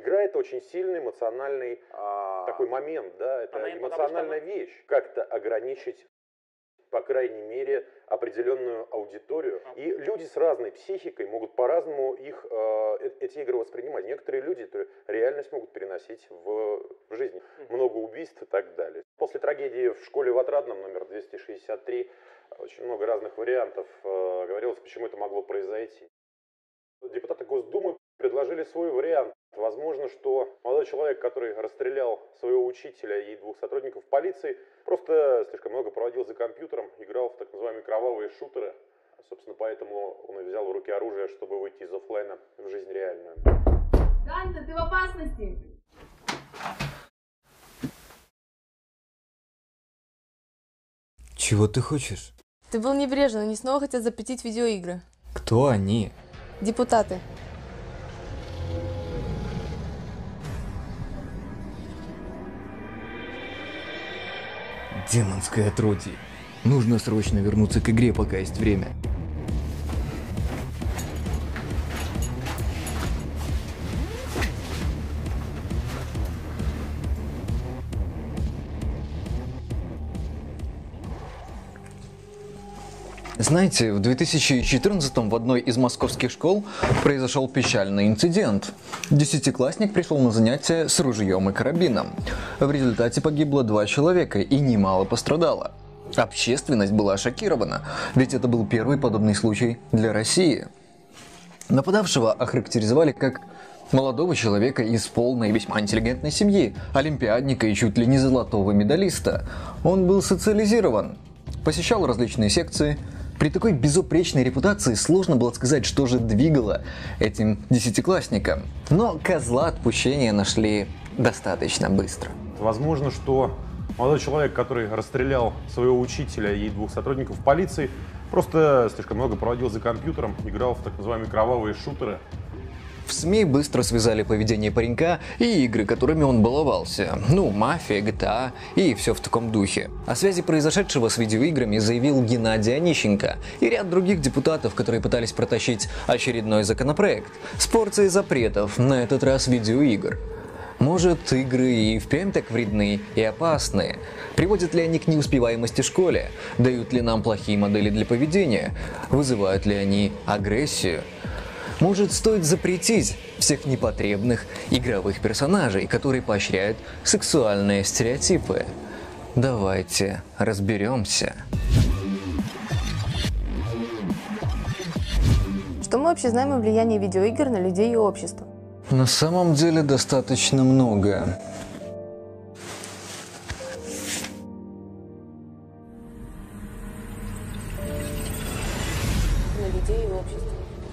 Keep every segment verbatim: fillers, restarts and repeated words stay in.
Игра — это очень сильный эмоциональный а, такой момент, да, это Момент, эмоциональная потому вещь. Как-то ограничить, по крайней мере, определенную аудиторию. И люди с разной психикой могут по-разному их, э, эти игры воспринимать. Некоторые люди эту реальность могут переносить в, в жизнь. Много убийств и так далее. После трагедии в школе в Отрадном номер двести шестьдесят три очень много разных вариантов э, говорилось, почему это могло произойти. Депутаты Госдумы предложили свой вариант. Возможно, что молодой человек, который расстрелял своего учителя и двух сотрудников полиции, просто слишком много проводил за компьютером, играл в так называемые кровавые шутеры. Собственно, поэтому он и взял в руки оружие, чтобы выйти из оффлайна в жизнь реальную. Данте, ты в опасности! Чего ты хочешь? Ты был небрежен, они снова хотят запретить видеоигры. Кто они? Депутаты. Демонское отродье. Нужно срочно вернуться к игре, пока есть время. Знаете, в две тысячи четырнадцатом в одной из московских школ произошел печальный инцидент. Десятиклассник пришел на занятия с ружьем и карабином. В результате погибло два человека и немало пострадало. Общественность была шокирована, ведь это был первый подобный случай для России. Нападавшего охарактеризовали как молодого человека из полной и весьма интеллигентной семьи, олимпиадника и чуть ли не золотого медалиста. Он был социализирован, посещал различные секции. При такой безупречной репутации сложно было сказать, что же двигало этим десятиклассникам. Но козла отпущения нашли достаточно быстро. Возможно, что молодой человек, который расстрелял своего учителя и двух сотрудников полиции, просто слишком много проводил за компьютером, играл в так называемые кровавые шутеры. В СМИ быстро связали поведение паренька и игры, которыми он баловался. Ну, мафия, джи ти эй и все в таком духе. О связи произошедшего с видеоиграми заявил Геннадий Онищенко и ряд других депутатов, которые пытались протащить очередной законопроект с порцией запретов, на этот раз видеоигр. Может, игры и впрямь так вредны и опасны? Приводят ли они к неуспеваемости в школе? Дают ли нам плохие модели для поведения? Вызывают ли они агрессию? Может, стоит запретить всех непотребных игровых персонажей, которые поощряют сексуальные стереотипы? Давайте разберемся. Что мы вообще знаем о влиянии видеоигр на людей и общество? На самом деле достаточно много. На людей и общество.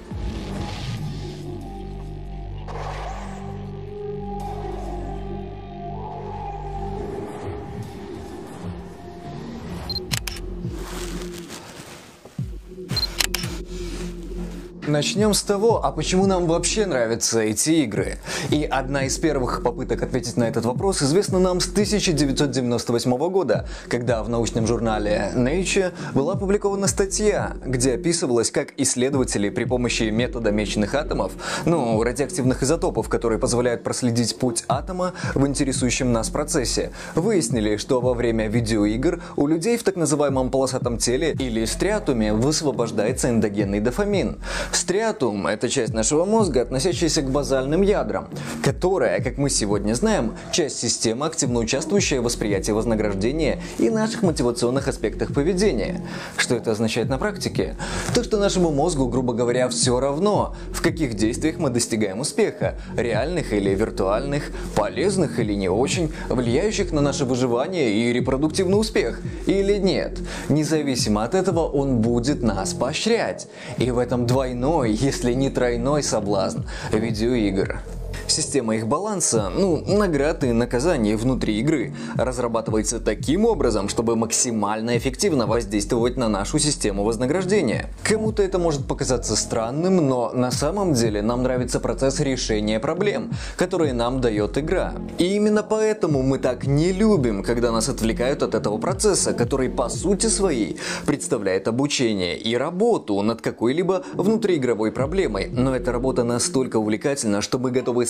Начнем с того, а почему нам вообще нравятся эти игры? И одна из первых попыток ответить на этот вопрос известна нам с тысяча девятьсот девяносто восьмого года, когда в научном журнале Nature была опубликована статья, где описывалось, как исследователи при помощи метода меченых атомов, ну, радиоактивных изотопов, которые позволяют проследить путь атома в интересующем нас процессе, выяснили, что во время видеоигр у людей в так называемом полосатом теле или стриатуме высвобождается эндогенный дофамин. Стриатум – это часть нашего мозга, относящаяся к базальным ядрам, которая, как мы сегодня знаем, часть системы, активно участвующая в восприятии вознаграждения и наших мотивационных аспектах поведения. Что это означает на практике? То, что нашему мозгу, грубо говоря, все равно, в каких действиях мы достигаем успеха, реальных или виртуальных, полезных или не очень, влияющих на наше выживание и репродуктивный успех, или нет. Независимо от этого, он будет нас поощрять. И в этом двойном, если не тройной соблазн видеоигр. Система их баланса, ну, наград и наказаний внутри игры, разрабатывается таким образом, чтобы максимально эффективно воздействовать на нашу систему вознаграждения. Кому-то это может показаться странным, но на самом деле нам нравится процесс решения проблем, которые нам дает игра. И именно поэтому мы так не любим, когда нас отвлекают от этого процесса, который по сути своей представляет обучение и работу над какой-либо внутриигровой проблемой. Но эта работа настолько увлекательна, что мы готовы с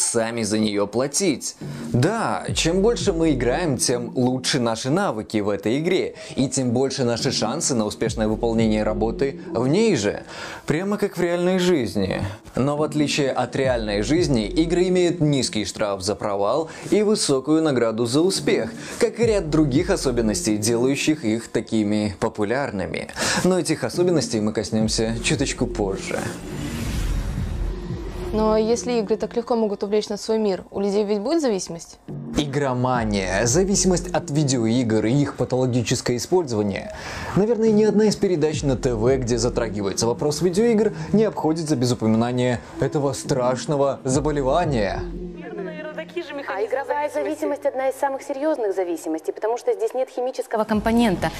сами за нее платить. Да, чем больше мы играем, тем лучше наши навыки в этой игре, и тем больше наши шансы на успешное выполнение работы в ней же. Прямо как в реальной жизни. Но в отличие от реальной жизни, игры имеют низкий штраф за провал и высокую награду за успех, как и ряд других особенностей, делающих их такими популярными. Но этих особенностей мы коснемся чуточку позже. Но если игры так легко могут увлечь на свой мир, у людей ведь будет зависимость? Игромания, зависимость от видеоигр и их патологическое использование. Наверное, ни одна из передач на ТВ, где затрагивается вопрос видеоигр, не обходится без упоминания этого страшного заболевания. А игровая зависимость одна из самых серьезных зависимостей, потому что здесь нет химического компонента.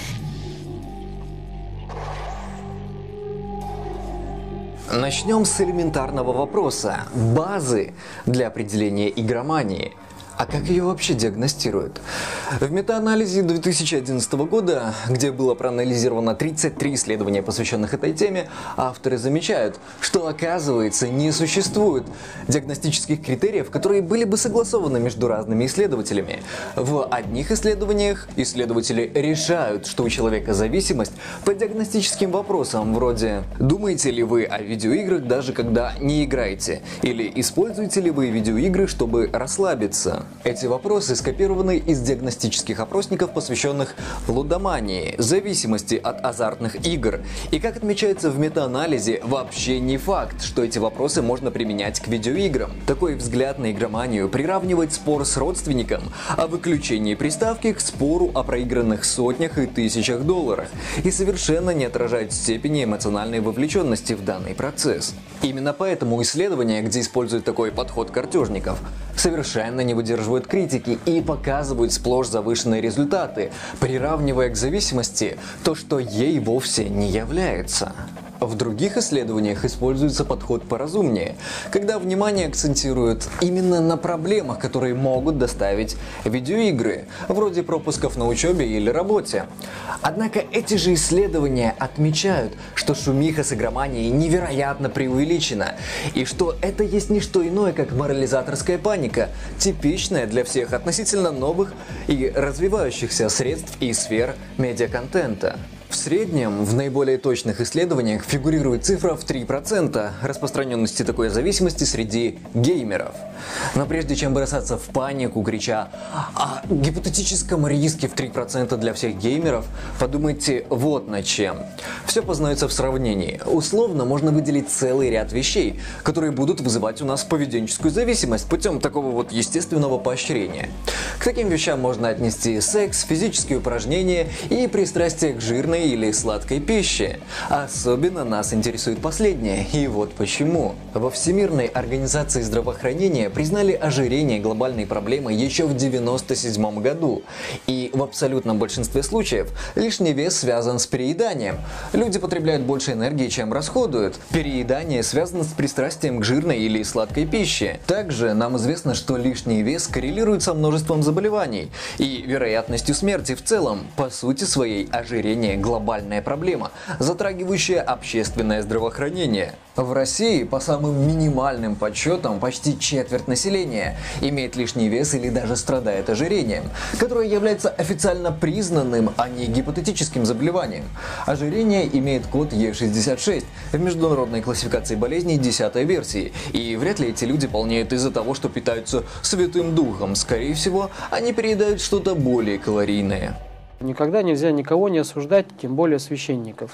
Начнем с элементарного вопроса – базы для определения игромании. А как ее вообще диагностируют? В метаанализе две тысячи одиннадцатого года, где было проанализировано тридцать три исследования, посвященных этой теме, авторы замечают, что, оказывается, не существует диагностических критериев, которые были бы согласованы между разными исследователями. В одних исследованиях исследователи решают, что у человека зависимость по диагностическим вопросам вроде «Думаете ли вы о видеоиграх, даже когда не играете?» или «Используете ли вы видеоигры, чтобы расслабиться?» Эти вопросы скопированы из диагностических опросников, посвященных лудомании, зависимости от азартных игр. И как отмечается в метаанализе, вообще не факт, что эти вопросы можно применять к видеоиграм. Такой взгляд на игроманию приравнивает спор с родственником о выключении приставки к спору о проигранных сотнях и тысячах долларах и совершенно не отражает степени эмоциональной вовлеченности в данный процесс. Именно поэтому исследования, где используют такой подход картежников, совершенно не выдерживают критики и показывают сплошь завышенные результаты, приравнивая к зависимости то, что ей вовсе не является. В других исследованиях используется подход поразумнее, когда внимание акцентируют именно на проблемах, которые могут доставить видеоигры, вроде пропусков на учебе или работе. Однако эти же исследования отмечают, что шумиха с игроманией невероятно преувеличена, и что это есть не что иное, как морализаторская паника, типичная для всех относительно новых и развивающихся средств и сфер медиаконтента. В среднем в наиболее точных исследованиях фигурирует цифра в три процента распространенности такой зависимости среди геймеров. Но прежде чем бросаться в панику, крича о гипотетическом риске в три процента для всех геймеров, подумайте вот над чем. Все познается в сравнении. Условно можно выделить целый ряд вещей, которые будут вызывать у нас поведенческую зависимость путем такого вот естественного поощрения. К таким вещам можно отнести секс, физические упражнения и пристрастие к жирной или сладкой пище. Особенно нас интересует последнее, и вот почему. Во Всемирной организации здравоохранения признали ожирение глобальной проблемой еще в девяносто седьмом году. И в абсолютном большинстве случаев лишний вес связан с перееданием. Люди потребляют больше энергии, чем расходуют. Переедание связано с пристрастием к жирной или сладкой пище. Также нам известно, что лишний вес коррелирует со множеством заболеваний и вероятностью смерти в целом. По сути своей, ожирение – глобальная проблема, затрагивающая общественное здравоохранение. В России, по самым минимальным подсчетам, почти четверть населения имеет лишний вес или даже страдает ожирением, которое является официально признанным, а не гипотетическим заболеванием. Ожирение имеет код Е шестьдесят шесть в международной классификации болезней десятой версии, и вряд ли эти люди полнеют из-за того, что питаются Святым Духом. Скорее всего, они переедают что-то более калорийное. Никогда нельзя никого не осуждать, тем более священников.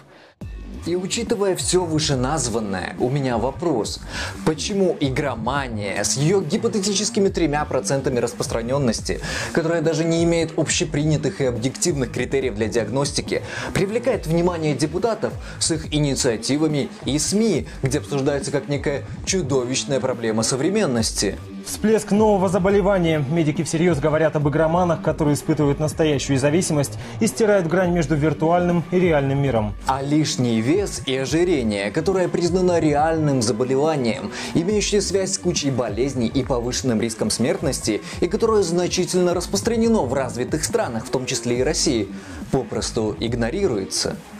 И учитывая все вышеназванное, у меня вопрос. Почему игромания с ее гипотетическими тремя процентами распространенности, которая даже не имеет общепринятых и объективных критериев для диагностики, привлекает внимание депутатов с их инициативами и СМИ, где обсуждается как некая чудовищная проблема современности? Всплеск нового заболевания. Медики всерьез говорят об игроманах, которые испытывают настоящую зависимость и стирают грань между виртуальным и реальным миром. А лишний вес и ожирение, которое признано реальным заболеванием, имеющее связь с кучей болезней и повышенным риском смертности, и которое значительно распространено в развитых странах, в том числе и России, попросту игнорируется.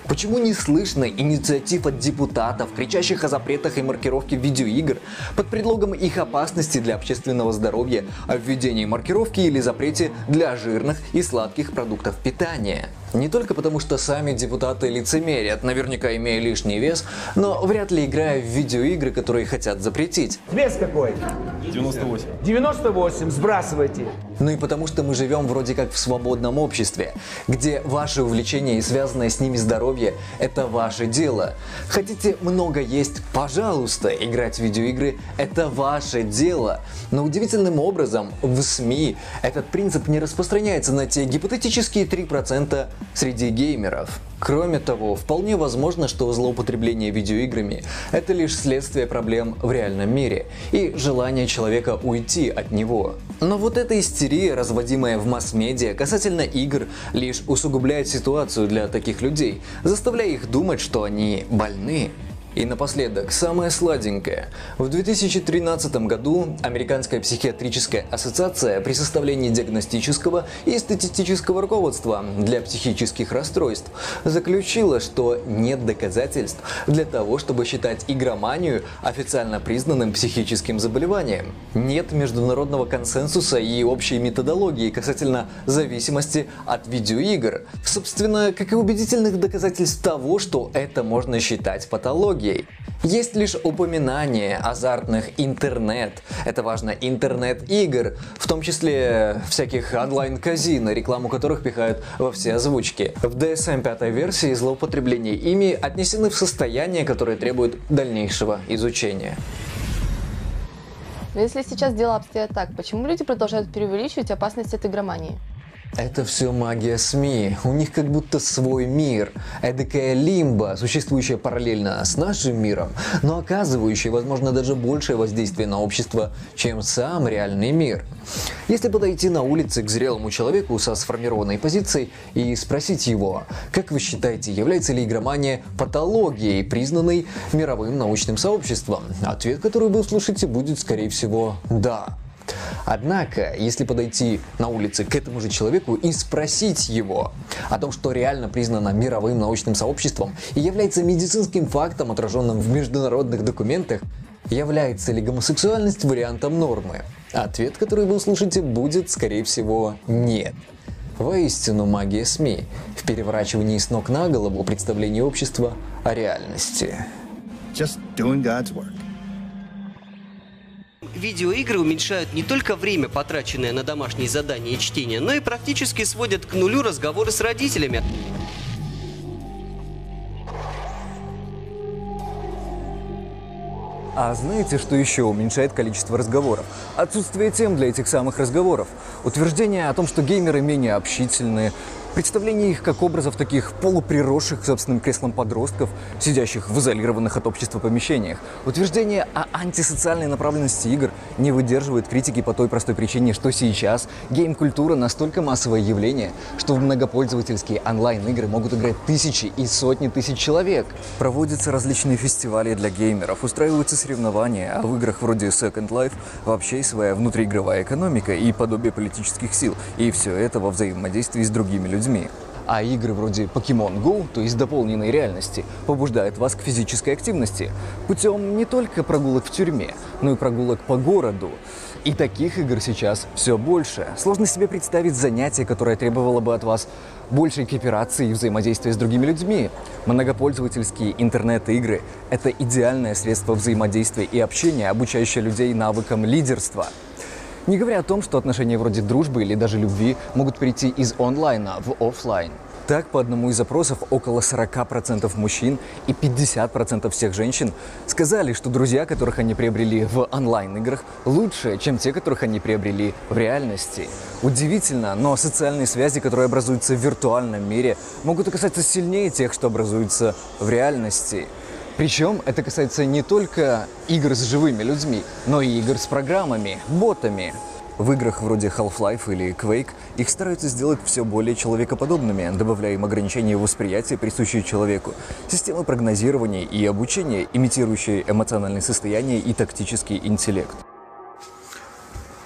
Почему не слышно инициатив от депутатов, кричащих о запретах и маркировке видеоигр под предлогом их опасности для общественного здоровья, о введении маркировки или запрете для жирных и сладких продуктов питания? Не только потому, что сами депутаты лицемерят, наверняка имея лишний вес, но вряд ли играя в видеоигры, которые хотят запретить. Вес какой? девяносто восемь. девяносто восемь, сбрасывайте. Ну и потому, что мы живем вроде как в свободном обществе, где ваши увлечения и связанное с ними здоровье – это ваше дело. Хотите много есть – пожалуйста, играть в видеоигры – это ваше дело. Но удивительным образом в СМИ этот принцип не распространяется на те гипотетические три процента среди геймеров. Кроме того, вполне возможно, что злоупотребление видеоиграми – это лишь следствие проблем в реальном мире и желание человека уйти от него. Но вот эта истерия, разводимая в масс-медиа касательно игр, лишь усугубляет ситуацию для таких людей, заставляя их думать, что они больны. И напоследок, самое сладенькое. В две тысячи тринадцатом году Американская психиатрическая ассоциация при составлении диагностического и статистического руководства для психических расстройств заключила, что нет доказательств для того, чтобы считать игроманию официально признанным психическим заболеванием. Нет международного консенсуса и общей методологии касательно зависимости от видеоигр. Собственно, как и убедительных доказательств того, что это можно считать патологией. Есть лишь упоминание азартных интернет, это важно, интернет-игр, в том числе всяких онлайн-казино, рекламу которых пихают во все озвучки. В ди эс эм пятой версии злоупотребления ими отнесены в состояние, которое требует дальнейшего изучения. Но если сейчас дела обстоят так, почему люди продолжают преувеличивать опасность от игромании? Это все магия СМИ. У них как будто свой мир. Эдакая лимба, существующая параллельно с нашим миром, но оказывающая, возможно, даже большее воздействие на общество, чем сам реальный мир. Если подойти на улице к зрелому человеку со сформированной позицией и спросить его, как вы считаете, является ли игромания патологией, признанной мировым научным сообществом, ответ, который вы услышите, будет, скорее всего, «да». Однако, если подойти на улице к этому же человеку и спросить его о том, что реально признано мировым научным сообществом и является медицинским фактом, отраженным в международных документах, является ли гомосексуальность вариантом нормы, ответ, который вы услышите, будет, скорее всего, «нет». Воистину магия СМИ в переворачивании с ног на голову представления общества о реальности. Just doing God's work. Видеоигры уменьшают не только время, потраченное на домашние задания и чтение, но и практически сводят к нулю разговоры с родителями. А знаете, что еще уменьшает количество разговоров? Отсутствие тем для этих самых разговоров. Утверждение о том, что геймеры менее общительные, представление их как образов таких полуприросших к собственным креслам подростков, сидящих в изолированных от общества помещениях. Утверждение о антисоциальной направленности игр не выдерживает критики по той простой причине, что сейчас гейм-культура настолько массовое явление, что в многопользовательские онлайн-игры могут играть тысячи и сотни тысяч человек. Проводятся различные фестивали для геймеров, устраиваются соревнования, а в играх вроде Second Life вообще своя внутриигровая экономика и подобие политических сил. И все это во взаимодействии с другими людьми. А игры вроде Pokemon Go, то есть дополненной реальности, побуждают вас к физической активности путем не только прогулок в тюрьме, но и прогулок по городу. И таких игр сейчас все больше. Сложно себе представить занятие, которое требовало бы от вас большей кооперации и взаимодействия с другими людьми. Многопользовательские интернет-игры – это идеальное средство взаимодействия и общения, обучающее людей навыкам лидерства. Не говоря о том, что отношения вроде дружбы или даже любви могут перейти из онлайна в офлайн. Так, по одному из опросов, около сорока процентов мужчин и пятьдесят процентов всех женщин сказали, что друзья, которых они приобрели в онлайн-играх, лучше, чем те, которых они приобрели в реальности. Удивительно, но социальные связи, которые образуются в виртуальном мире, могут оказаться сильнее тех, что образуются в реальности. Причем это касается не только игр с живыми людьми, но и игр с программами, ботами. В играх вроде Half-Life или Quake их стараются сделать все более человекоподобными, добавляя им ограничения восприятия, присущие человеку, системы прогнозирования и обучения, имитирующие эмоциональное состояние и тактический интеллект.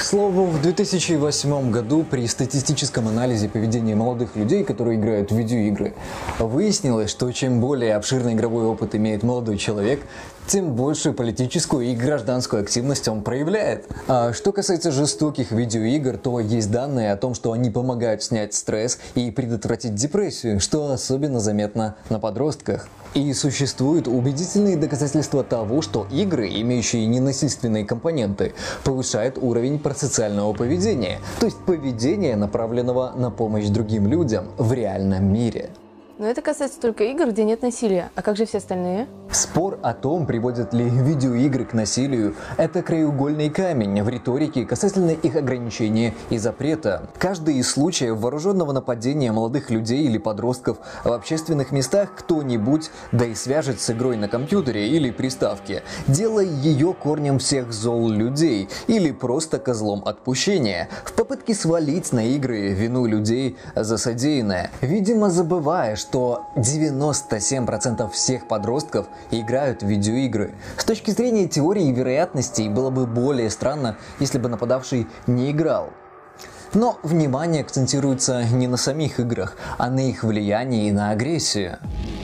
слову, в две тысячи восьмом году при статистическом анализе поведения молодых людей, которые играют в видеоигры, выяснилось, что чем более обширный игровой опыт имеет молодой человек, тем больше политическую и гражданскую активность он проявляет. А что касается жестоких видеоигр, то есть данные о том, что они помогают снять стресс и предотвратить депрессию, что особенно заметно на подростках. И существуют убедительные доказательства того, что игры, имеющие ненасильственные компоненты, повышают уровень просоциального поведения, то есть поведения, направленного на помощь другим людям в реальном мире. Но это касается только игр, где нет насилия. А как же все остальные? Спор о том, приводят ли видеоигры к насилию, это краеугольный камень в риторике касательно их ограничения и запрета. Каждый из случаев вооруженного нападения молодых людей или подростков в общественных местах кто-нибудь, да и свяжет с игрой на компьютере или приставке, делая ее корнем всех зол людей или просто козлом отпущения, в попытке свалить на игры вину людей за содеянное, видимо забывая, что что девяносто семь процентов всех подростков играют в видеоигры. С точки зрения теории вероятностей было бы более странно, если бы нападавший не играл. Но внимание акцентируется не на самих играх, а на их влиянии на агрессию.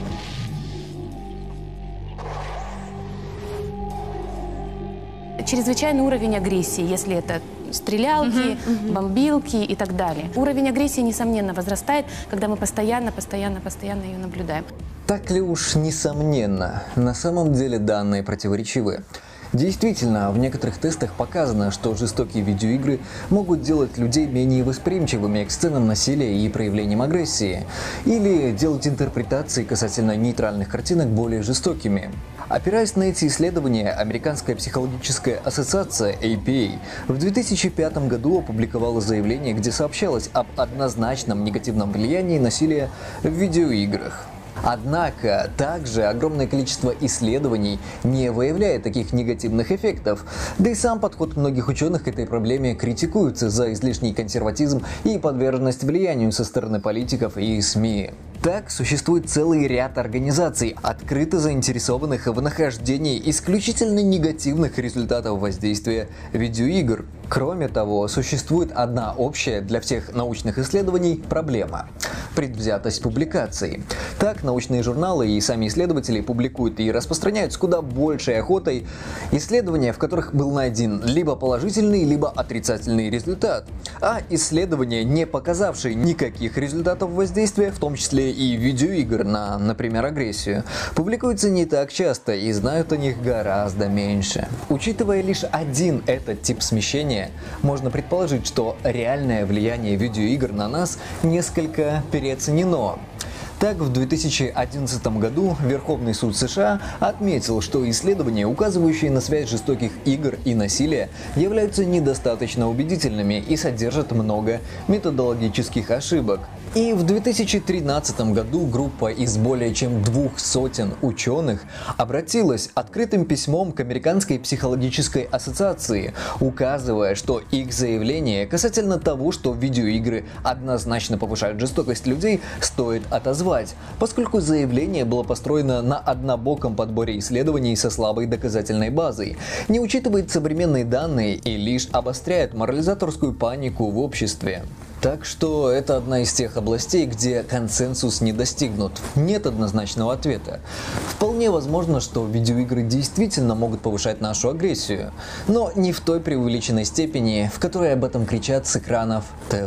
Чрезвычайный уровень агрессии, если это стрелялки, uh-huh, uh-huh. бомбилки и так далее. Уровень агрессии, несомненно, возрастает, когда мы постоянно, постоянно, постоянно ее наблюдаем. Так ли уж несомненно? На самом деле данные противоречивы. Действительно, в некоторых тестах показано, что жестокие видеоигры могут делать людей менее восприимчивыми к сценам насилия и проявлениям агрессии, или делать интерпретации касательно нейтральных картинок более жестокими. Опираясь на эти исследования, Американская психологическая ассоциация эй пи эй в две тысячи пятом году опубликовала заявление, где сообщалось об однозначном негативном влиянии насилия в видеоиграх. Однако, также огромное количество исследований не выявляет таких негативных эффектов, да и сам подход многих ученых к этой проблеме критикуется за излишний консерватизм и подверженность влиянию со стороны политиков и СМИ. Так, существует целый ряд организаций, открыто заинтересованных в нахождении исключительно негативных результатов воздействия видеоигр. Кроме того, существует одна общая для всех научных исследований проблема – предвзятость публикаций. Так, научные журналы и сами исследователи публикуют и распространяют с куда большей охотой исследования, в которых был найден либо положительный, либо отрицательный результат. А исследования, не показавшие никаких результатов воздействия, в том числе и видеоигр на, например, агрессию, публикуются не так часто и знают о них гораздо меньше. Учитывая лишь один этот тип смещения, можно предположить, что реальное влияние видеоигр на нас несколько переоценено. Так, в две тысячи одиннадцатом году Верховный суд США отметил, что исследования, указывающие на связь жестоких игр и насилия, являются недостаточно убедительными и содержат много методологических ошибок. И в две тысячи тринадцатом году группа из более чем двух сотен ученых обратилась открытым письмом к Американской психологической ассоциации, указывая, что их заявление касательно того, что видеоигры однозначно повышают жестокость людей, стоит отозвать, поскольку заявление было построено на однобоком подборе исследований со слабой доказательной базой, не учитывает современные данные и лишь обостряет морализаторскую панику в обществе. Так что это одна из тех областей, где консенсус не достигнут. Нет однозначного ответа. Вполне возможно, что видеоигры действительно могут повышать нашу агрессию, но не в той преувеличенной степени, в которой об этом кричат с экранов ТВ.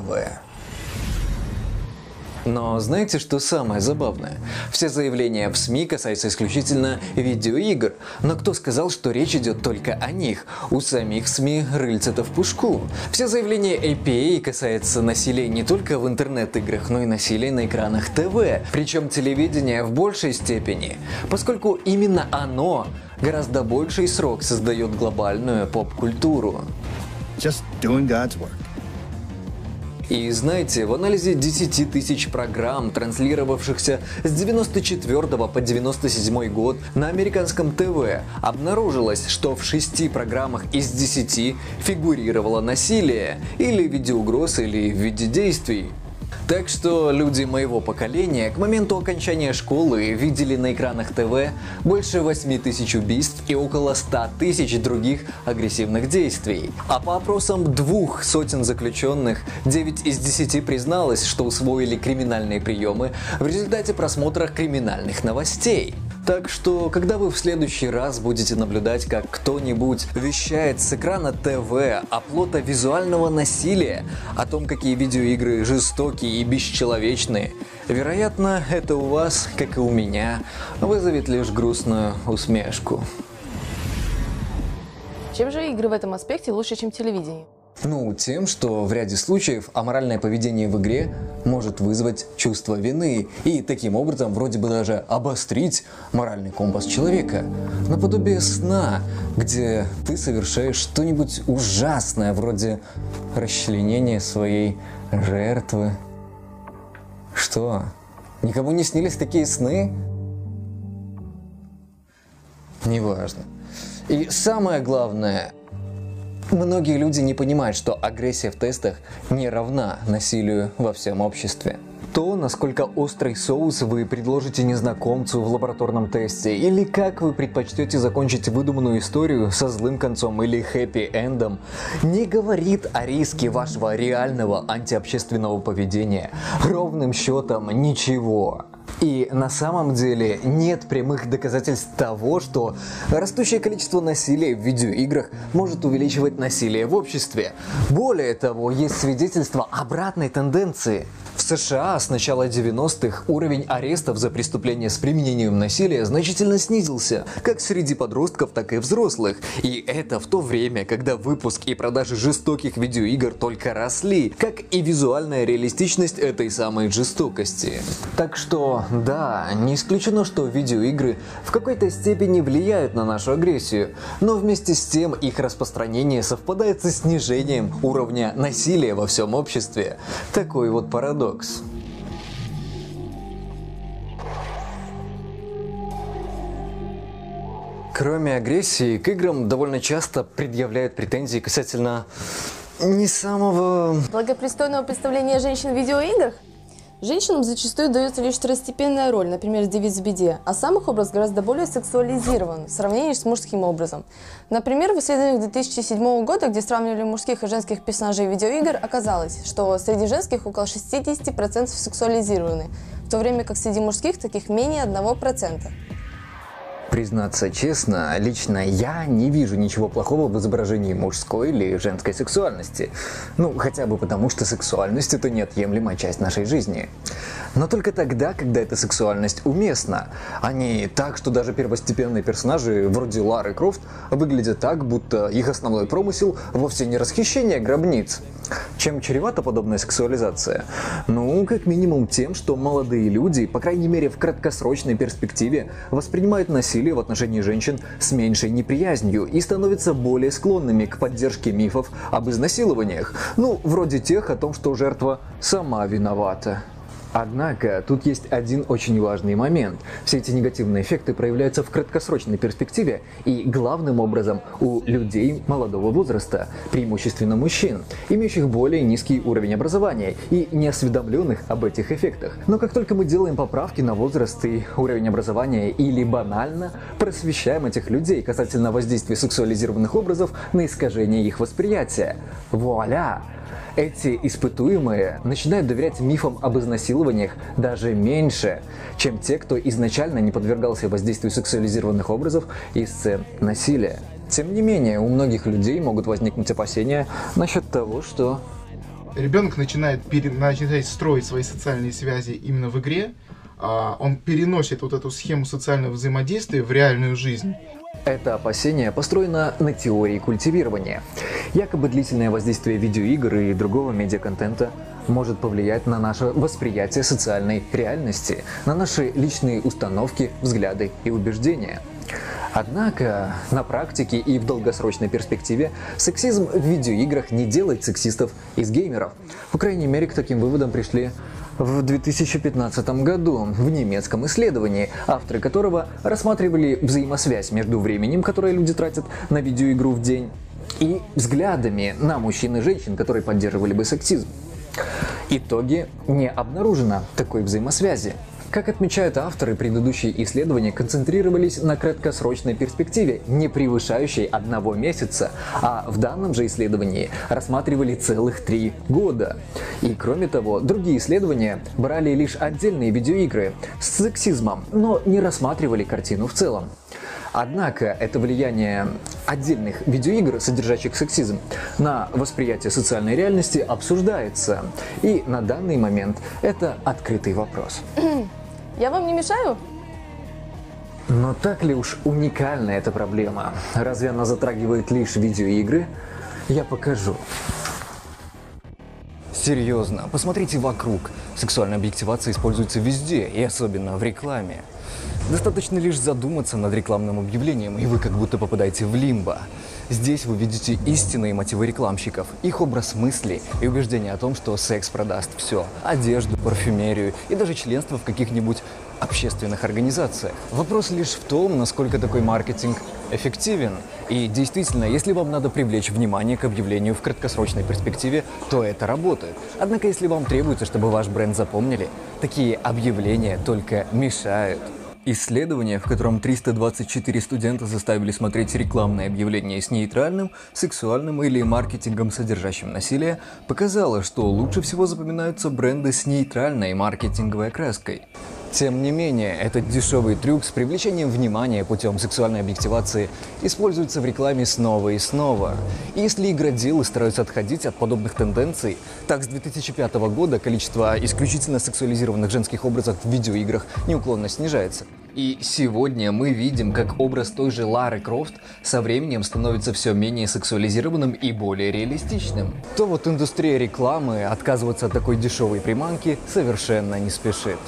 Но знаете, что самое забавное? Все заявления в СМИ касаются исключительно видеоигр. Но кто сказал, что речь идет только о них? У самих СМИ рыльца-то в пушку. Все заявления эй пи эй касаются насилия не только в интернет-играх, но и насилия на экранах ТВ. Причем телевидение в большей степени, поскольку именно оно гораздо больший срок создает глобальную поп-культуру. Just doing God's work. И знаете, в анализе десяти тысяч программ, транслировавшихся с девяносто четвёртого по девяносто седьмой год на американском ТВ, обнаружилось, что в шести программах из десяти фигурировало насилие или в виде угроз, или в виде действий. Так что люди моего поколения к моменту окончания школы видели на экранах ТВ больше восьми тысяч убийств и около ста тысяч других агрессивных действий. А по опросам двух сотен заключенных, девять из десяти призналось, что усвоили криминальные приемы в результате просмотра криминальных новостей. Так что, когда вы в следующий раз будете наблюдать, как кто-нибудь вещает с экрана ТВ о плота визуального насилия, о том, какие видеоигры жестокие и бесчеловечные, вероятно, это у вас, как и у меня, вызовет лишь грустную усмешку. Чем же игры в этом аспекте лучше, чем телевидение? Ну, тем, что в ряде случаев аморальное поведение в игре может вызвать чувство вины и таким образом вроде бы даже обострить моральный компас человека. Наподобие сна, где ты совершаешь что-нибудь ужасное, вроде расчленения своей жертвы. Что? Никому не снились такие сны? Неважно. И самое главное... Многие люди не понимают, что агрессия в тестах не равна насилию во всем обществе. То, насколько острый соус вы предложите незнакомцу в лабораторном тесте, или как вы предпочтете закончить выдуманную историю со злым концом или хэппи-эндом, не говорит о риске вашего реального антиобщественного поведения. Ровным счетом ничего. И на самом деле нет прямых доказательств того, что растущее количество насилия в видеоиграх может увеличивать насилие в обществе. Более того, есть свидетельства обратной тенденции. В США с начала девяностых уровень арестов за преступления с применением насилия значительно снизился, как среди подростков, так и взрослых. И это в то время, когда выпуск и продажи жестоких видеоигр только росли, как и визуальная реалистичность этой самой жестокости. Так что, да, не исключено, что видеоигры в какой-то степени влияют на нашу агрессию, но вместе с тем их распространение совпадает со снижением уровня насилия во всем обществе. Такой вот парадокс. Кроме агрессии, к играм довольно часто предъявляют претензии касательно не самого... благопристойного представления женщин в видеоиграх? Женщинам зачастую дается лишь второстепенная роль, например, девиц в беде, а сам их образ гораздо более сексуализирован в сравнении с мужским образом. Например, в исследованиях две тысячи седьмого года, где сравнивали мужских и женских персонажей видеоигр, оказалось, что среди женских около шестидесяти процентов сексуализированы, в то время как среди мужских таких менее одного процента. Признаться честно, лично я не вижу ничего плохого в изображении мужской или женской сексуальности. Ну, хотя бы потому, что сексуальность – это неотъемлемая часть нашей жизни. Но только тогда, когда эта сексуальность уместна, а не так, что даже первостепенные персонажи, вроде Лары Крофт, выглядят так, будто их основной промысел вовсе не расхищение гробниц. Чем чревата подобная сексуализация? Ну, как минимум тем, что молодые люди, по крайней мере в краткосрочной перспективе, воспринимают насилие в отношении женщин с меньшей неприязнью и становятся более склонными к поддержке мифов об изнасилованиях. Ну, вроде тех о том, что жертва сама виновата. Однако, тут есть один очень важный момент. Все эти негативные эффекты проявляются в краткосрочной перспективе и главным образом у людей молодого возраста, преимущественно мужчин, имеющих более низкий уровень образования и неосведомленных об этих эффектах. Но как только мы делаем поправки на возраст и уровень образования или банально просвещаем этих людей касательно воздействия сексуализированных образов на искажение их восприятия, вуаля! Эти испытуемые начинают доверять мифам об изнасилованиях даже меньше, чем те, кто изначально не подвергался воздействию сексуализированных образов и сцен насилия. Тем не менее, у многих людей могут возникнуть опасения насчет того, что... Ребенок начинает, пере... начинает строить свои социальные связи именно в игре, он переносит вот эту схему социального взаимодействия в реальную жизнь. Это опасение построено на теории культивирования. Якобы длительное воздействие видеоигр и другого медиаконтента может повлиять на наше восприятие социальной реальности, на наши личные установки, взгляды и убеждения. Однако, на практике и в долгосрочной перспективе сексизм в видеоиграх не делает сексистов из геймеров. По крайней мере, к таким выводам пришли в две тысячи пятнадцатом году в немецком исследовании, авторы которого рассматривали взаимосвязь между временем, которое люди тратят на видеоигру в день, и взглядами на мужчин и женщин, которые поддерживали бы сексизм. Итоги: не обнаружено такой взаимосвязи. Как отмечают авторы, предыдущие исследования концентрировались на краткосрочной перспективе, не превышающей одного месяца, а в данном же исследовании рассматривали целых три года. И кроме того, другие исследования брали лишь отдельные видеоигры с сексизмом, но не рассматривали картину в целом. Однако это влияние отдельных видеоигр, содержащих сексизм, на восприятие социальной реальности обсуждается. И на данный момент это открытый вопрос. Я вам не мешаю? Но так ли уж уникальна эта проблема? Разве она затрагивает лишь видеоигры? Я покажу. Серьезно, посмотрите вокруг. Сексуальная объективация используется везде, и особенно в рекламе. Достаточно лишь задуматься над рекламным объявлением, и вы как будто попадаете в лимбо. Здесь вы видите истинные мотивы рекламщиков, их образ мысли и убеждение о том, что секс продаст все – одежду, парфюмерию и даже членство в каких-нибудь общественных организациях. Вопрос лишь в том, насколько такой маркетинг эффективен. И действительно, если вам надо привлечь внимание к объявлению в краткосрочной перспективе, то это работает. Однако, если вам требуется, чтобы ваш бренд запомнили, такие объявления только мешают. Исследование, в котором триста двадцать четыре студента заставили смотреть рекламные объявления с нейтральным, сексуальным или маркетингом, содержащим насилие, показало, что лучше всего запоминаются бренды с нейтральной маркетинговой окраской. Тем не менее, этот дешевый трюк с привлечением внимания путем сексуальной объективации используется в рекламе снова и снова. И если игроделы стараются отходить от подобных тенденций, так с две тысячи пятого года количество исключительно сексуализированных женских образов в видеоиграх неуклонно снижается. И сегодня мы видим, как образ той же Лары Крофт со временем становится все менее сексуализированным и более реалистичным. То вот индустрия рекламы отказываться от такой дешевой приманки совершенно не спешит.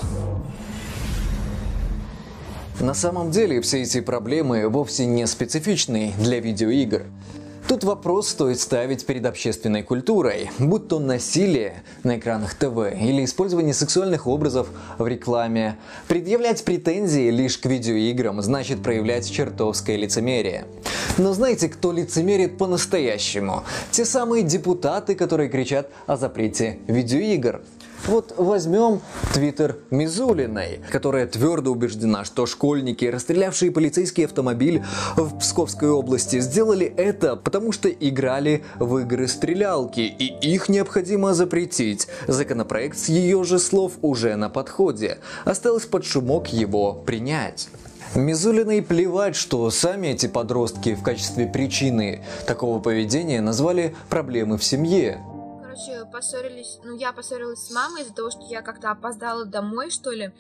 На самом деле все эти проблемы вовсе не специфичны для видеоигр. Тут вопрос стоит ставить перед общественной культурой, будь то насилие на экранах ТВ или использование сексуальных образов в рекламе. Предъявлять претензии лишь к видеоиграм значит проявлять чертовское лицемерие. Но знаете, кто лицемерит по-настоящему? Те самые депутаты, которые кричат о запрете видеоигр. Вот возьмем твиттер Мизулиной, которая твердо убеждена, что школьники, расстрелявшие полицейский автомобиль в Псковской области, сделали это, потому что играли в игры-стрелялки, и их необходимо запретить. Законопроект с ее же слов уже на подходе. Осталось под шумок его принять. Мизулиной плевать, что сами эти подростки в качестве причины такого поведения назвали проблемы в семье. Короче, поссорились, ну я поссорилась с мамой из-за того, что я как-то опоздала домой, что ли.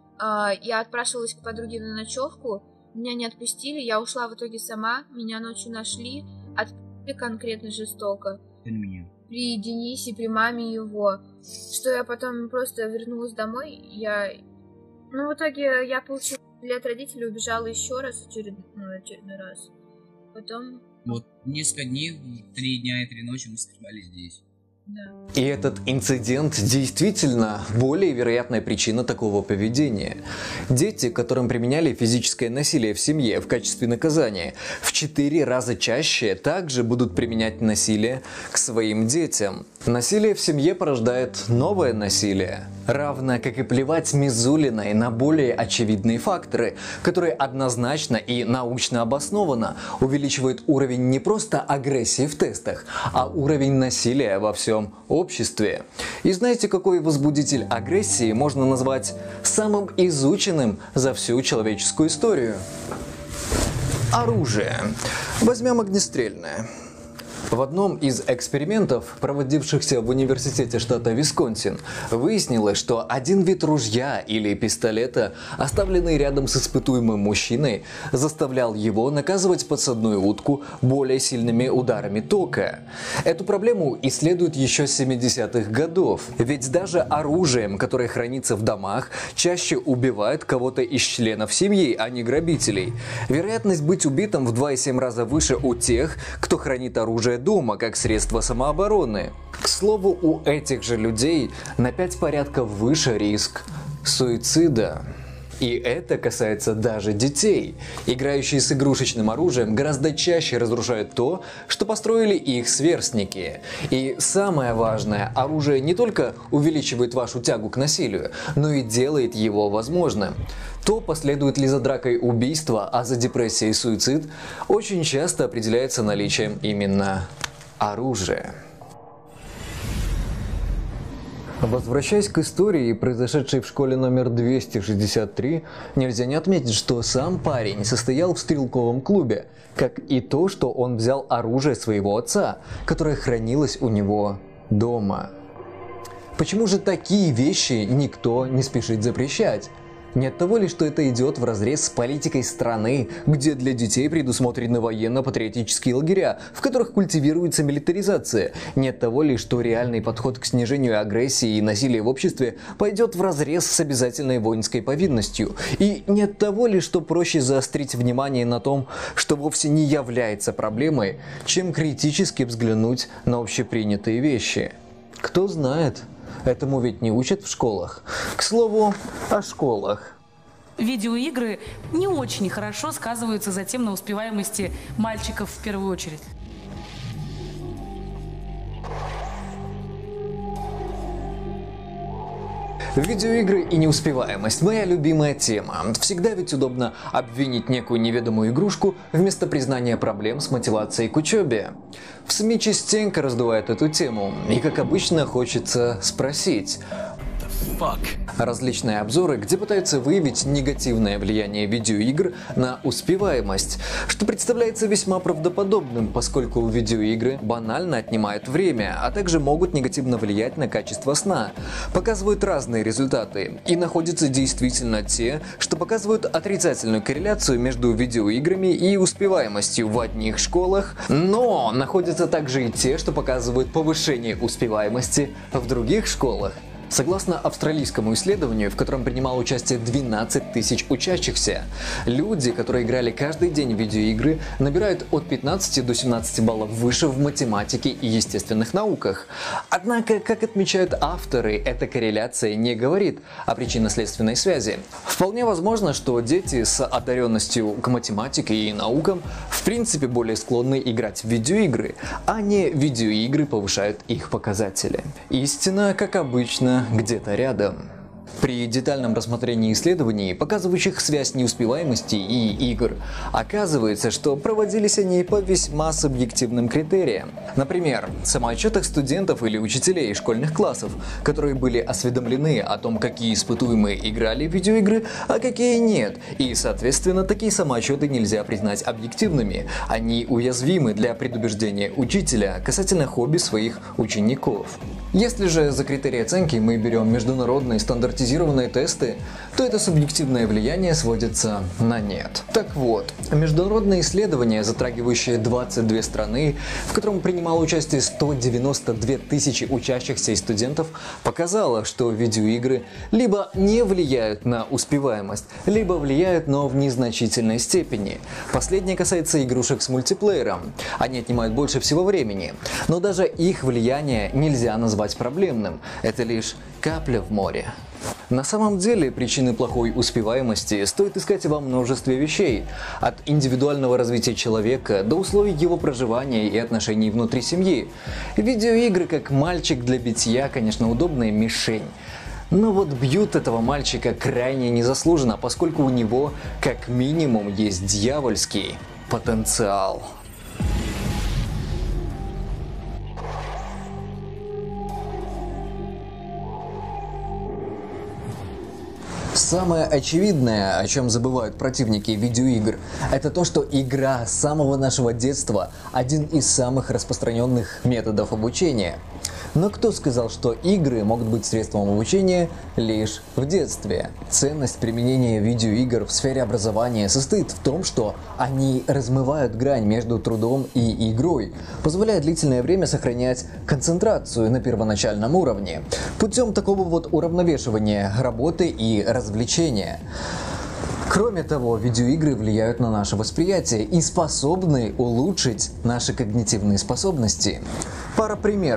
Я отпрашивалась к подруге на ночевку, меня не отпустили, я ушла в итоге сама, меня ночью нашли, отпустили конкретно жестоко. При Денисе, при маме его. Что я потом просто вернулась домой, я... Ну, в итоге я получила лет родителей, убежала еще раз, очередной, ну, очередной раз. Потом... Вот несколько дней, три дня и три ночи мы скрывали здесь. И этот инцидент действительно более вероятная причина такого поведения. Дети, которым применяли физическое насилие в семье в качестве наказания, в четыре раза чаще также будут применять насилие к своим детям. Насилие в семье порождает новое насилие. Равно как и плевать Мизулиной на более очевидные факторы, которые однозначно и научно обоснованно увеличивают уровень не просто агрессии в тестах, а уровень насилия во всем обществе. И знаете, какой возбудитель агрессии можно назвать самым изученным за всю человеческую историю? Оружие. Возьмем огнестрельное. В одном из экспериментов, проводившихся в университете штата Висконсин, выяснилось, что один вид ружья или пистолета, оставленный рядом с испытуемым мужчиной, заставлял его наказывать подсадную утку более сильными ударами тока. Эту проблему исследуют еще с семидесятых годов, ведь даже оружием, которое хранится в домах, чаще убивает кого-то из членов семьи, а не грабителей. Вероятность быть убитым в два и семь раза выше у тех, кто хранит оружие дома как средство самообороны. К слову, у этих же людей на пять порядков выше риск суицида. И это касается даже детей. Играющие с игрушечным оружием гораздо чаще разрушают то, что построили их сверстники. И самое важное, оружие не только увеличивает вашу тягу к насилию, но и делает его возможным. То, последует ли за дракой убийство, а за депрессией суицид, очень часто определяется наличием именно оружия. Возвращаясь к истории, произошедшей в школе номер двести шестьдесят три, нельзя не отметить, что сам парень состоял в стрелковом клубе, как и то, что он взял оружие своего отца, которое хранилось у него дома. Почему же такие вещи никто не спешит запрещать? Не от того ли, что это идет вразрез с политикой страны, где для детей предусмотрены военно-патриотические лагеря, в которых культивируется милитаризация? Не от того ли, что реальный подход к снижению агрессии и насилия в обществе пойдет вразрез с обязательной воинской повинностью? И не от того ли, что проще заострить внимание на том, что вовсе не является проблемой, чем критически взглянуть на общепринятые вещи? Кто знает? Этому ведь не учат в школах. К слову, о школах. Видеоигры не очень хорошо сказываются затем на успеваемости мальчиков в первую очередь. Видеоигры и неуспеваемость – моя любимая тема. Всегда ведь удобно обвинить некую неведомую игрушку вместо признания проблем с мотивацией к учебе. В СМИ частенько раздувают эту тему, и, как обычно, хочется спросить – различные обзоры, где пытаются выявить негативное влияние видеоигр на успеваемость, что представляется весьма правдоподобным, поскольку видеоигры банально отнимают время, а также могут негативно влиять на качество сна. Показывают разные результаты, и находятся действительно те, что показывают отрицательную корреляцию между видеоиграми и успеваемостью в одних школах, но находятся также и те, что показывают повышение успеваемости в других школах. Согласно австралийскому исследованию, в котором принимало участие двенадцать тысяч учащихся, люди, которые играли каждый день в видеоигры, набирают от пятнадцати до семнадцати баллов выше в математике и естественных науках. Однако, как отмечают авторы, эта корреляция не говорит о причинно-следственной связи. Вполне возможно, что дети с одаренностью к математике и наукам в принципе более склонны играть в видеоигры, а не видеоигры повышают их показатели. Истина, как обычно, где-то рядом. При детальном рассмотрении исследований, показывающих связь неуспеваемости и игр, оказывается, что проводились они по весьма субъективным критериям. Например, в самоотчетах студентов или учителей школьных классов, которые были осведомлены о том, какие испытуемые играли в видеоигры, а какие нет. И, соответственно, такие самоотчеты нельзя признать объективными. Они уязвимы для предубеждения учителя касательно хобби своих учеников. Если же за критерии оценки мы берем международные стандартизированные тесты, то это субъективное влияние сводится на нет. Так вот, международное исследование, затрагивающее двадцать две страны, в котором принимало участие сто девяносто две тысячи учащихся и студентов, показало, что видеоигры либо не влияют на успеваемость, либо влияют, но в незначительной степени. Последнее касается игрушек с мультиплеером. Они отнимают больше всего времени, но даже их влияние нельзя назвать проблемным. Это лишь капля в море. На самом деле причины плохой успеваемости стоит искать во множестве вещей. От индивидуального развития человека до условий его проживания и отношений внутри семьи. Видеоигры как мальчик для битья, конечно, удобная мишень. Но вот бьют этого мальчика крайне незаслуженно, поскольку у него как минимум есть дьявольский потенциал. Самое очевидное, о чем забывают противники видеоигр, это то, что игра с самого нашего детства – один из самых распространенных методов обучения. Но кто сказал, что игры могут быть средством обучения лишь в детстве? Ценность применения видеоигр в сфере образования состоит в том, что они размывают грань между трудом и игрой, позволяя длительное время сохранять концентрацию на первоначальном уровне, путем такого вот уравновешивания работы и развлечения. Кроме того, видеоигры влияют на наше восприятие и способны улучшить наши когнитивные способности. Пара примеров.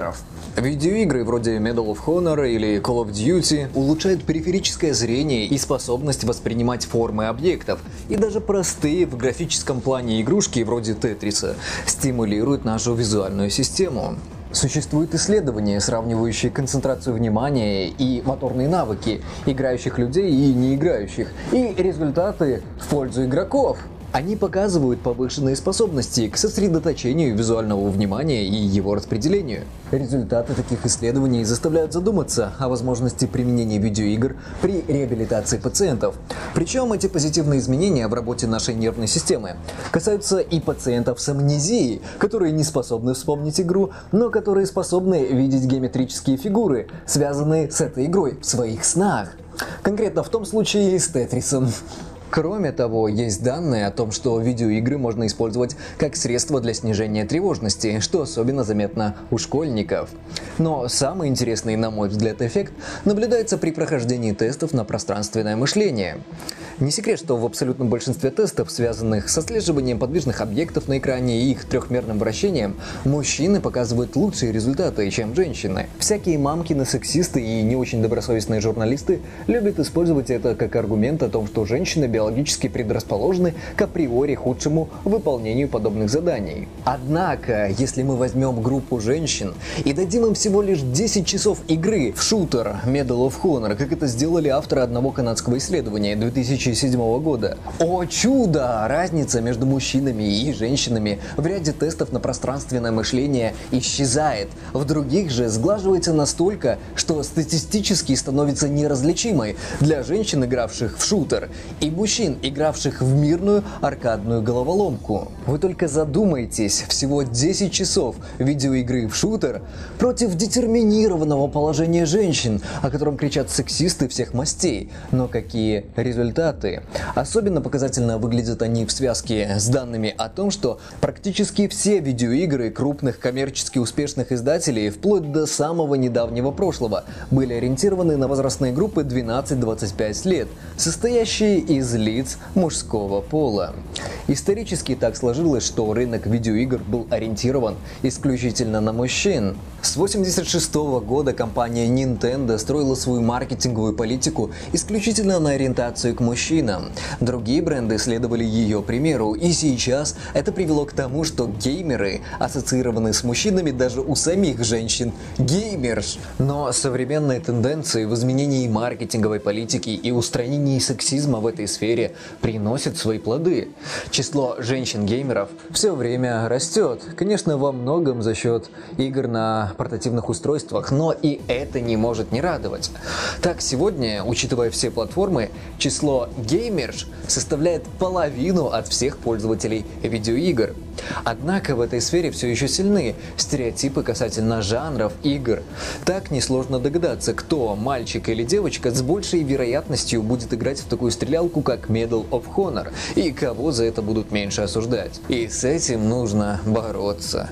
Видеоигры вроде Medal of Honor или Call of Duty улучшают периферическое зрение и способность воспринимать формы объектов, и даже простые в графическом плане игрушки вроде Тетриса стимулируют нашу визуальную систему. Существуют исследования, сравнивающие концентрацию внимания и моторные навыки играющих людей и не играющих, и результаты в пользу игроков. Они показывают повышенные способности к сосредоточению визуального внимания и его распределению. Результаты таких исследований заставляют задуматься о возможности применения видеоигр при реабилитации пациентов. Причем эти позитивные изменения в работе нашей нервной системы касаются и пациентов с амнезией, которые не способны вспомнить игру, но которые способны видеть геометрические фигуры, связанные с этой игрой в своих снах. Конкретно в том случае с Тетрисом. Кроме того, есть данные о том, что видеоигры можно использовать как средство для снижения тревожности, что особенно заметно у школьников. Но самый интересный, на мой взгляд, эффект наблюдается при прохождении тестов на пространственное мышление. Не секрет, что в абсолютном большинстве тестов, связанных с отслеживанием подвижных объектов на экране и их трехмерным вращением, мужчины показывают лучшие результаты, чем женщины. Всякие мамкины-сексисты и не очень добросовестные журналисты любят использовать это как аргумент о том, что женщины биологически предрасположены к априори худшему выполнению подобных заданий. Однако, если мы возьмем группу женщин и дадим им всего лишь десять часов игры в шутер Medal of Honor, как это сделали авторы одного канадского исследования две тысячи седьмого года, о чудо! Разница между мужчинами и женщинами в ряде тестов на пространственное мышление исчезает. В других же сглаживается настолько, что статистически становится неразличимой для женщин, игравших в шутер, и мужчин, игравших в мирную аркадную головоломку. Вы только задумайтесь, всего десять часов видеоигры в шутер против детерминированного положения женщин, о котором кричат сексисты всех мастей. Но какие результаты? Особенно показательно выглядят они в связке с данными о том, что практически все видеоигры крупных коммерчески успешных издателей вплоть до самого недавнего прошлого были ориентированы на возрастные группы двенадцать-двадцать пять лет, состоящие из лиц мужского пола. Исторически так сложилось, что рынок видеоигр был ориентирован исключительно на мужчин. С восемьдесят шестого года компания Nintendo строила свою маркетинговую политику исключительно на ориентацию к мужчинам. Другие бренды следовали ее примеру, и сейчас это привело к тому, что геймеры ассоциированы с мужчинами даже у самих женщин. Геймерш! Но современные тенденции в изменении маркетинговой политики и устранении сексизма в этой сфере приносят свои плоды. Число женщин-геймеров все время растет. Конечно, во многом за счет игр на портативных устройствах, но и это не может не радовать. Так, сегодня, учитывая все платформы, число геймерш составляет половину от всех пользователей видеоигр. Однако в этой сфере все еще сильны стереотипы касательно жанров игр. Так несложно догадаться, кто, мальчик или девочка, с большей вероятностью будет играть в такую стрелялку, как Medal of Honor, и кого за это будут меньше осуждать. И с этим нужно бороться.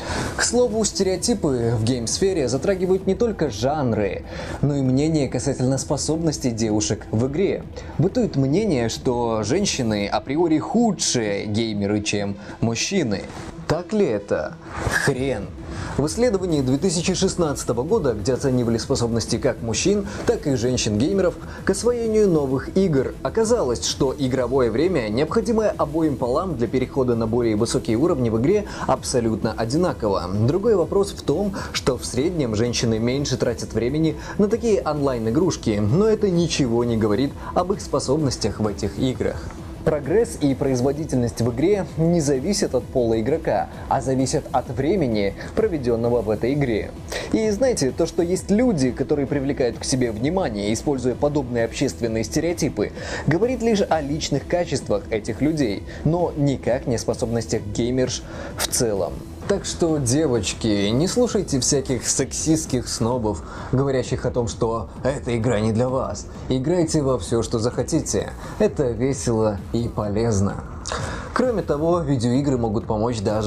К слову, стереотипы в гейм-сфере затрагивают не только жанры, но и мнение касательно способностей девушек в игре. Бытует мнение, что женщины априори худшие геймеры, чем мужчины. Так ли это? Хрен. В исследовании две тысячи шестнадцатого года, где оценивали способности как мужчин, так и женщин-геймеров к освоению новых игр, оказалось, что игровое время, необходимое обоим полам для перехода на более высокие уровни в игре, абсолютно одинаково. Другой вопрос в том, что в среднем женщины меньше тратят времени на такие онлайн-игрушки, но это ничего не говорит об их способностях в этих играх. Прогресс и производительность в игре не зависят от пола игрока, а зависят от времени, проведенного в этой игре. И знаете, то, что есть люди, которые привлекают к себе внимание, используя подобные общественные стереотипы, говорит лишь о личных качествах этих людей, но никак не о способностях геймерш в целом. Так что, девочки, не слушайте всяких сексистских снобов, говорящих о том, что эта игра не для вас. Играйте во все, что захотите. Это весело и полезно. Кроме того, видеоигры могут помочь даже в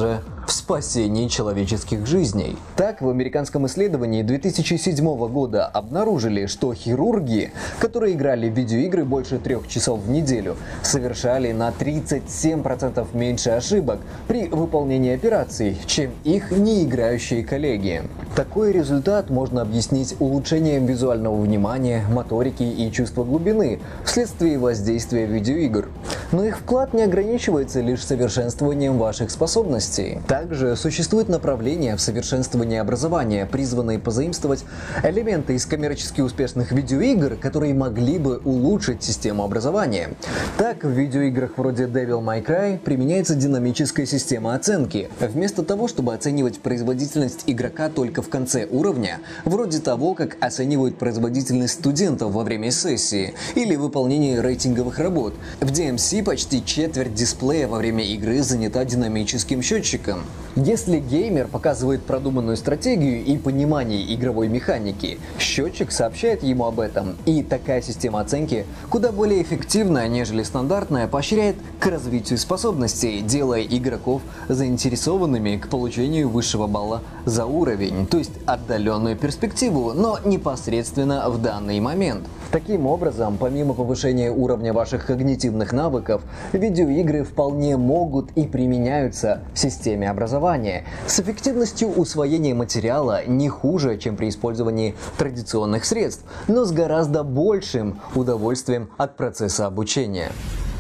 в спасении человеческих жизней. Так, в американском исследовании две тысячи седьмого года обнаружили, что хирурги, которые играли в видеоигры больше трех часов в неделю, совершали на тридцать семь процентов меньше ошибок при выполнении операций, чем их неиграющие коллеги. Такой результат можно объяснить улучшением визуального внимания, моторики и чувства глубины вследствие воздействия видеоигр. Но их вклад не ограничивается лишь совершенствованием ваших способностей. Также существует направление в совершенствовании образования, призванные позаимствовать элементы из коммерчески успешных видеоигр, которые могли бы улучшить систему образования. Так, в видеоиграх вроде Devil May Cry применяется динамическая система оценки. Вместо того, чтобы оценивать производительность игрока только в конце уровня, вроде того, как оценивают производительность студентов во время сессии или выполнения рейтинговых работ, в ди эм си почти четверть дисплея во время игры занята динамическим счетчиком. Если геймер показывает продуманную стратегию и понимание игровой механики, счетчик сообщает ему об этом, и такая система оценки куда более эффективная, нежели стандартная, поощряет к развитию способностей, делая игроков заинтересованными к получению высшего балла за уровень, то есть отдаленную перспективу, но непосредственно в данный момент. Таким образом, помимо повышения уровня ваших когнитивных навыков, видеоигры вполне могут и применяются в системе образования с эффективностью усвоения материала не хуже, чем при использовании традиционных средств, но с гораздо большим удовольствием от процесса обучения.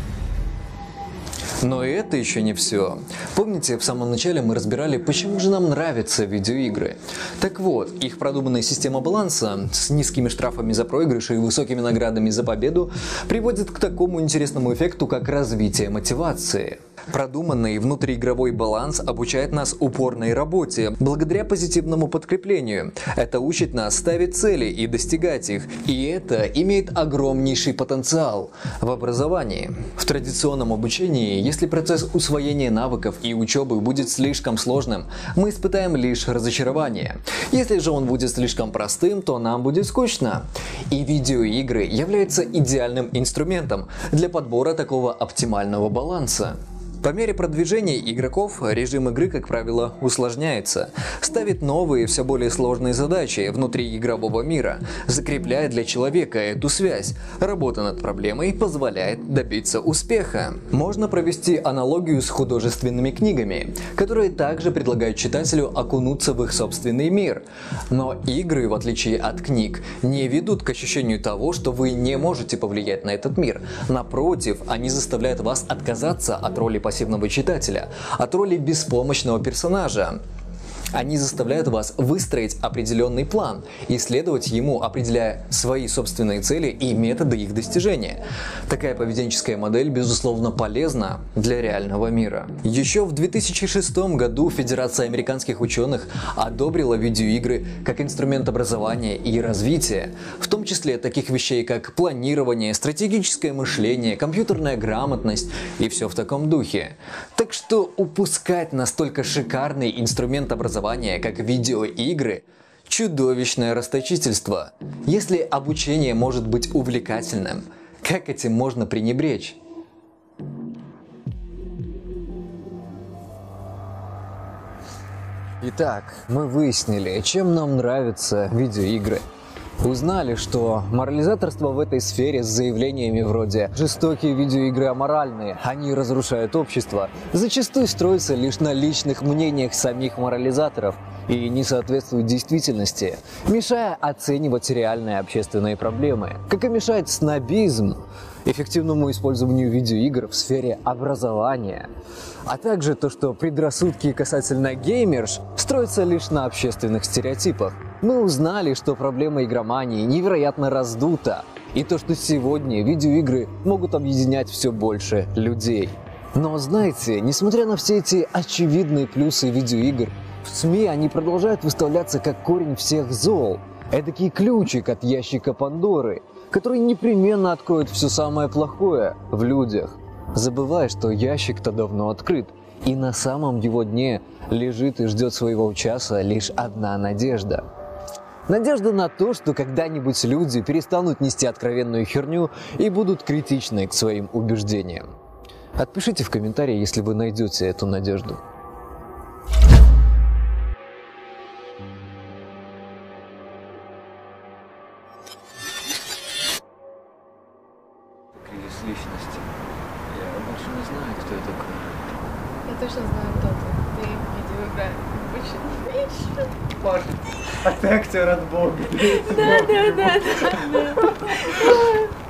Но и это еще не все. Помните, в самом начале мы разбирали, почему же нам нравятся видеоигры? Так вот, их продуманная система баланса с низкими штрафами за проигрыши и высокими наградами за победу приводит к такому интересному эффекту, как развитие мотивации. Продуманный внутриигровой баланс обучает нас упорной работе, благодаря позитивному подкреплению. Это учит нас ставить цели и достигать их, и это имеет огромнейший потенциал в образовании. В традиционном обучении, если процесс усвоения навыков и учебы будет слишком сложным, мы испытаем лишь разочарование. Если же он будет слишком простым, то нам будет скучно. И видеоигры являются идеальным инструментом для подбора такого оптимального баланса. По мере продвижения игроков режим игры, как правило, усложняется, ставит новые, все более сложные задачи внутри игрового мира, закрепляя для человека эту связь. Работа над проблемой позволяет добиться успеха. Можно провести аналогию с художественными книгами, которые также предлагают читателю окунуться в их собственный мир. Но игры, в отличие от книг, не ведут к ощущению того, что вы не можете повлиять на этот мир. Напротив, они заставляют вас отказаться от роли пассивного читателя, от роли беспомощного персонажа. Они заставляют вас выстроить определенный план и следовать ему, определяя свои собственные цели и методы их достижения. Такая поведенческая модель, безусловно, полезна для реального мира. Еще в две тысячи шестом году Федерация американских ученых одобрила видеоигры как инструмент образования и развития, в том числе таких вещей, как планирование, стратегическое мышление, компьютерная грамотность и все в таком духе. Так что упускать настолько шикарный инструмент образования, как видеоигры, чудовищное расточительство. Если обучение может быть увлекательным, как этим можно пренебречь? Итак, мы выяснили, чем нам нравятся видеоигры. Узнали, что морализаторство в этой сфере с заявлениями вроде «жестокие видеоигры аморальные, они разрушают общество» зачастую строится лишь на личных мнениях самих морализаторов и не соответствует действительности, мешая оценивать реальные общественные проблемы. Как и мешает снобизм эффективному использованию видеоигр в сфере образования. А также то, что предрассудки касательно геймерш строятся лишь на общественных стереотипах. Мы узнали, что проблема игромании невероятно раздута, и то, что сегодня видеоигры могут объединять все больше людей. Но знаете, несмотря на все эти очевидные плюсы видеоигр, в СМИ они продолжают выставляться как корень всех зол. Эдакий ключик от ящика Пандоры, который непременно откроет все самое плохое в людях, забывая, что ящик-то давно открыт, и на самом его дне лежит и ждет своего часа лишь одна надежда. Надежда на то, что когда-нибудь люди перестанут нести откровенную херню и будут критичны к своим убеждениям. Отпишите в комментарии, если вы найдете эту надежду. кризис личности. Я больше не знаю, кто я такой. Я точно знаю, кто ты. Ты в видеоиграх больше не видишь. Паша, а ты актер от Бога. Да, да, да, да.